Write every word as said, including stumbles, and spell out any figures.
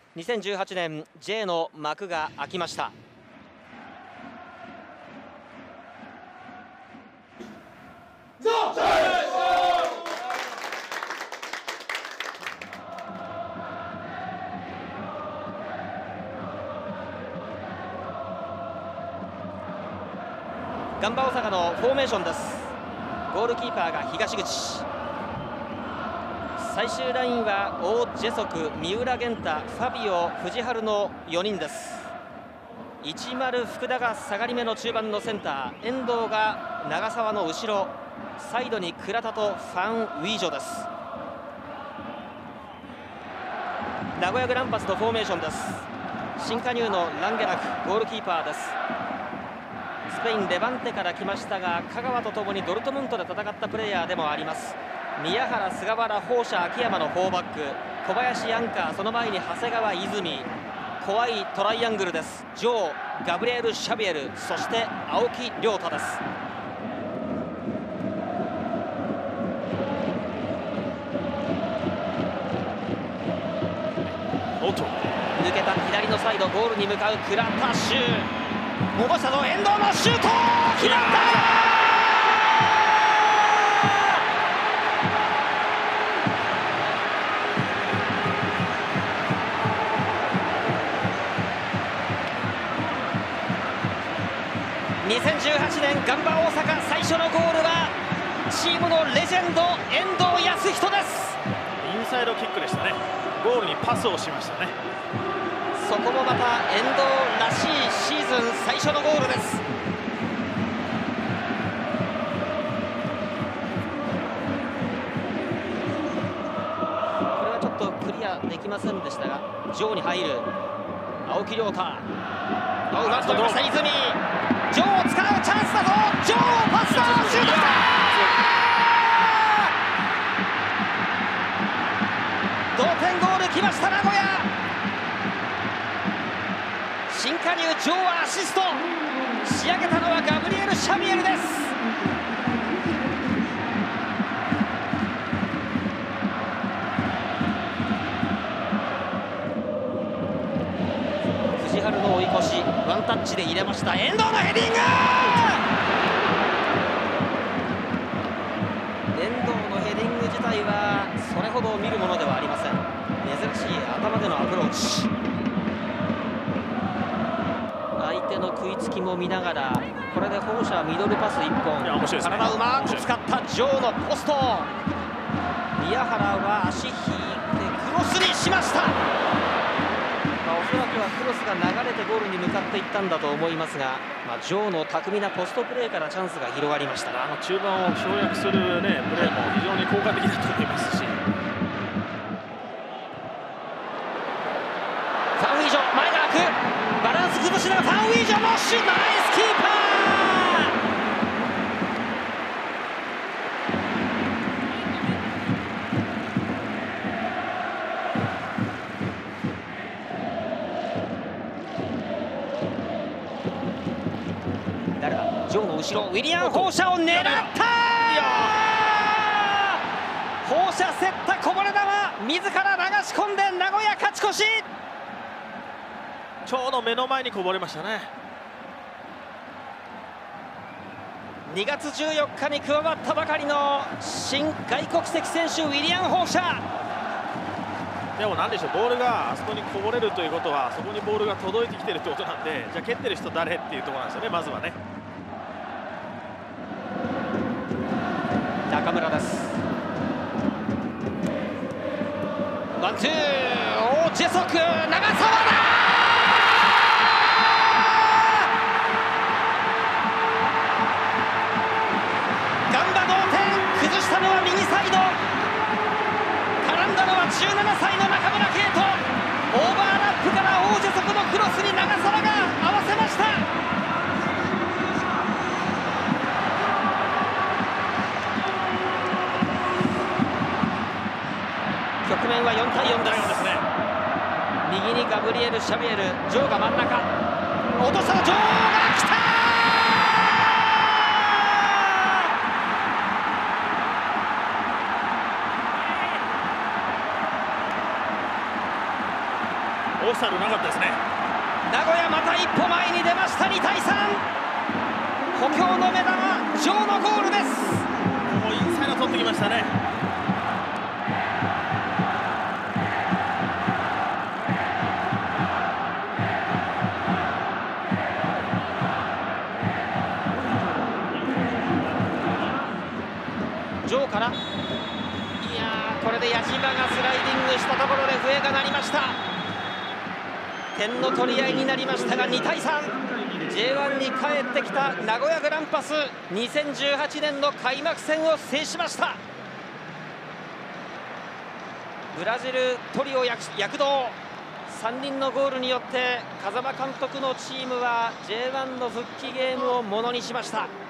にせんじゅうはちねん ジェイ の幕が開きました。ガンバ大阪のフォーメーションです。ゴールキーパーが東口、最終ラインはオー・ジェソク、三浦源太、ファビオ、藤原のよにんです。いちまる福田が下がり目の中盤のセンター、遠藤が長沢の後ろ、サイドに倉田とファン・ウィージョです。名古屋グランパスのフォーメーションです。新加入のランゲラク、ゴールキーパーです。スペインレバンテから来ましたが、香川とともにドルトムントで戦ったプレーヤーでもあります。宮原、菅原、宝謝、秋山のフォーバック、小林、アンカー、その前に長谷川、泉、怖いトライアングルです。ジョー、ガブリエル・シャビエル、そして青木亮太です。抜けた左のサイド、ゴールに向かう倉田修、戻したぞ、遠藤のシュート、決まった。にせんじゅうはちねんガンバ大阪最初のゴールはチームのレジェンド遠藤康人です。 インサイドキックでしたね。ゴールにパスをしましたね。 そこもまた遠藤らしいシーズン最初のゴールです。これはちょっとクリアできませんでしたが、ジョーに入る青木亮太、うまく取りました泉、ジョーを使うチャンスだぞ、ジョーをパスダウン、シュートした。同点ゴール来ました名古屋。新加入ジョーはアシスト、仕上げたのはガブリエル・シャビエルです。藤原の追い越し、ワンタッチで入れました。遠藤のヘディング、遠藤のヘディング自体はそれほど見るものではありません。珍しい頭でのアプローチ、相手の食いつきも見ながら、これで宝謝ミドルパスいっぽん、体をうまく使ったジョーのポスト、宮原は足引いてクロスにしました。おそらくはクロスが流れてゴールに向かっていったんだと思いますが、まあ、ジョーの巧みなポストプレーからチャンスが広がりました。 あの中盤を省略する、ね、プレーも非常に効果的だと思いますし、ファン・ウィージョ、前が空く、バランス崩しながらファン・ウィージョのシュート、ナイスキーパー。誰だ、ジョーの後ろ、ウィリアム・宝謝を狙った。宝謝競ったこぼれ球、自ら流し込んで名古屋勝ち越し。 ちょうど目の前にこぼれましたね。 にがつじゅうよっかに加わったばかりの新外国籍選手、ウィリアム・宝謝。 でもなんでしょう、ボールがあそこにこぼれるということは、そこにボールが届いてきてるってことなんで、じゃあ蹴ってる人誰っていうところなんですよね、まずはね。 中村です。ワンツー、オー・ジェソク、長沢だ。ガンバ同点、崩したのは右サイド、絡んだのはじゅうななさいの中村敬斗、オーバーラップからオー・ジェソクのクロスに長沢が合わせました。局面はよんたいよんです。右にガブリエル・シャビエル、ジョーが真ん中、落としたのジョーが来た。 オフサイドなかったですね。 名古屋また一歩前に出ました。にたいさん、補強の目玉ジョーのゴールです。 もうインサイド取ってきましたね。 ジョーから、いやーこれで矢島がスライディングしたところで笛が鳴りました。点の取り合いになりましたがにたいさん、 ジェイワン に帰ってきた名古屋グランパス、にせんじゅうはちねんの開幕戦を制しました。ブラジルトリオ躍動、さんにんのゴールによって風間監督のチームは ジェイワン の復帰ゲームをものにしました。